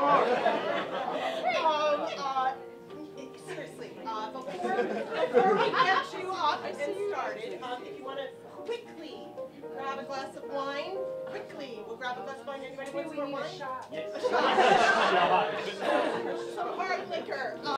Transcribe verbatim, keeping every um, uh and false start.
Um, uh, seriously, uh, before, before we get you up and started, um, if you want to quickly grab a glass of wine, quickly, we'll grab a glass of wine. Anybody want some more wine? A shot. Yes. A shot. Some hard liquor.